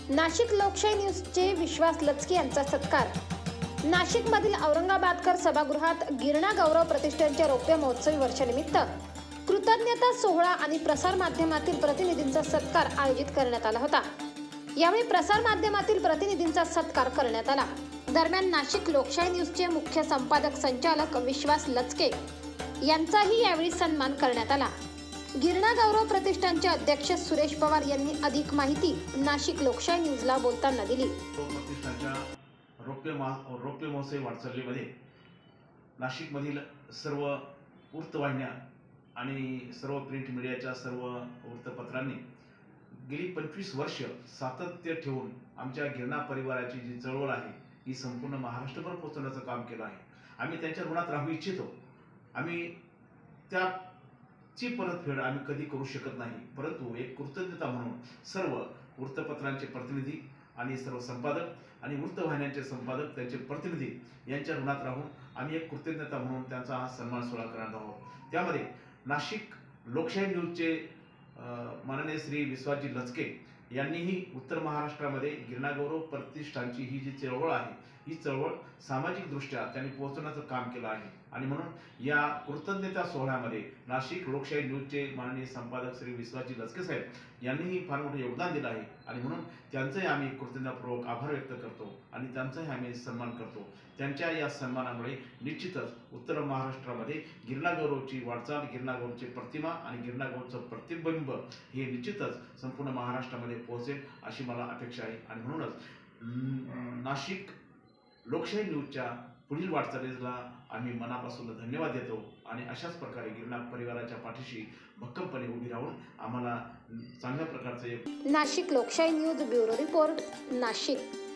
नाशिक लोकशाही न्यूजचे विश्वास लचके यांचा सत्कार। नाशिकमधील औरंगाबादकर सभागृहात गिरणा गौरव प्रतिष्ठानच्या रौप्य महोत्सवी वर्षानिमित्त कृतज्ञता सोहळा आणि प्रसार माध्यमातील प्रतिनिधींचा सत्कार आयोजित करण्यात आला होता। यावेळी प्रसार माध्यमातील प्रतिनिधींचा सत्कार करण्यात आला। दरम्यान नाशिक लोकशाही न्यूजचे मुख्य संपादक संचालक विश्वास लचके यांचाही यावेळी सन्मान करण्यात आला। गिरणा गौरव प्रतिष्ठानचे अध्यक्ष सुरेश पवार यांनी अधिक माहिती नाशिक लोकशाही न्यूजला बोलताना दिली। प्रतिष्ठानच्या रौप्य महोत्सवी वाटचालीमध्ये नाशिकमधील सर्व वृत्तवाहिन्या आणि सर्व प्रिंट मीडियाच्या सर्व वृत्तपत्रांनी गेली 25 वर्ष सातत्य ठेवून आमच्या गिरणा परिवाराची जी चळवळ आहे ही संपूर्ण महाराष्ट्रभर पोहोचवण्याचं काम केलं आहे। आम्ही त्यांच्या ऋणात राहू इच्छितो। आम्ही त्याची परतफेड आम्ही कधी करू शकत नाही, परंतु एक कृतज्ञता म्हणून सर्व वृत्तपत्रांचे प्रतिनिधी आणि सर्व संपादक आणि वृत्तवाहिन्यांचे संपादक त्यांचे प्रतिनिधी यांच्या ऋणात राहून आम्ही एक कृतज्ञता म्हणून त्यांचा हा सन्मान सोहळा करणार आहोत। त्यामध्ये नाशिक लोकशाही न्यूजचे माननीय श्री विश्वासजी लचके यांनीही उत्तर महाराष्ट्रामध्ये गिरणा गौरव प्रतिष्ठानची ही जी चळवळ आहे ही चळवळ सामाजिक दृष्ट्या त्यांनी पोहोचवण्याचं काम केलं आहे आणि म्हणून या कृतज्ञता सोहळ्यामध्ये नाशिक लोकशाही न्यूजचे माननीय संपादक श्री विश्वासजी लचके साहेब यांनीही फार मोठं योगदान दिलं आहे आणि म्हणून त्यांचंही आम्ही कृतज्ञतापूर्वक आभार व्यक्त करतो आणि त्यांचाही आम्ही सन्मान करतो। त्यांच्या या सन्मानामुळे निश्चितच उत्तर महाराष्ट्रामध्ये गिरणा गौरवची वाटचाल, गिरणा गौरवची प्रतिमा आणि गिरणा गौरवचं प्रतिबिंब हे निश्चितच संपूर्ण महाराष्ट्रामध्ये पोहोचेल अशी मला अपेक्षा आहे आणि म्हणूनच नाशिक लोकशाही न्यूजच्या पुढील वाटचालीला आम्ही मनापासून धन्यवाद देतो आणि अशाच प्रकारे गिरणा परिवाराच्या पाठीशी भक्कमपणे उभी राहून आम्हाला चांगल्या प्रकारचे नाशिक लोकशाही न्यूज ब्युरो रिपोर्ट नाशिक।